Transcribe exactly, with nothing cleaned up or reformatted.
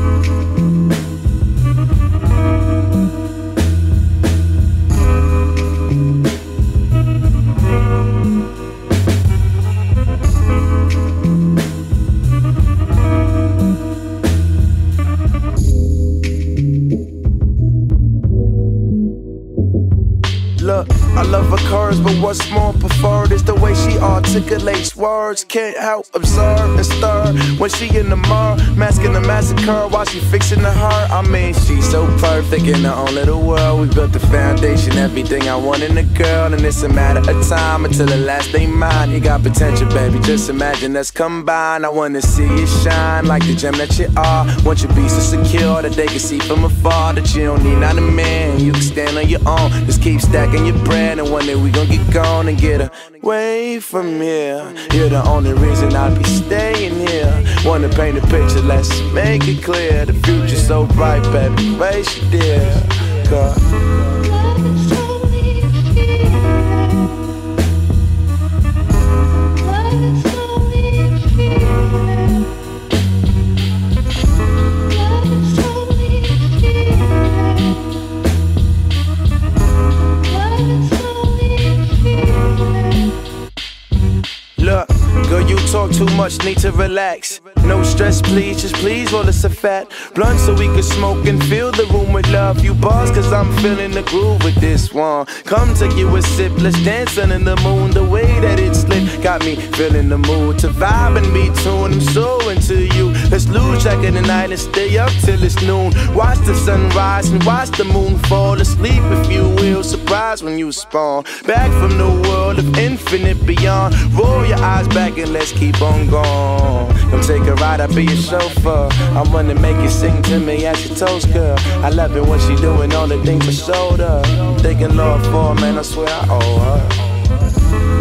Look, I love her curves, but what's more preferred is the way she articulates words. Can't help observe and stir when she in the mirror, masking the massacre while she fixing the heart. I mean, she's so perfect in her own little world. We built the foundation, everything I want in a girl, and it's a matter of time until the last day mine. You got potential, baby, just imagine us combined. I wanna see you shine like the gem that you are. Want you be so secure that they can see from afar that you don't need not a man, you can stand on your own. Just keep stacking your bread, and one day we gon' get gone and get away from here. You're the only reason I'll be staying here. Wanna paint a picture, let's make it clear. The future's so bright, baby, face you dear. Look, girl, you talk too much, need to relax. No stress, please, just please roll us a fat blunt so we can smoke and fill the room with love. You buzz, cause I'm feeling the groove with this one. Come take you a sip, let's dance under the moon. The way that it's lit got me feeling the mood to vibe and be tuned. I'm so into you. Let's lose track of the night and stay up till it's noon. Watch the sunrise and watch the moon fall asleep, if you will. Surprise when you spawn back from the world of infinite beyond. Roll your eyes back and let's keep on going. Come take a ride, I'll be your chauffeur. I wanna make you sing to me as your toast, girl. I love it when she doing all the things I showed her. Thinking Lord for her, man, I swear I owe her.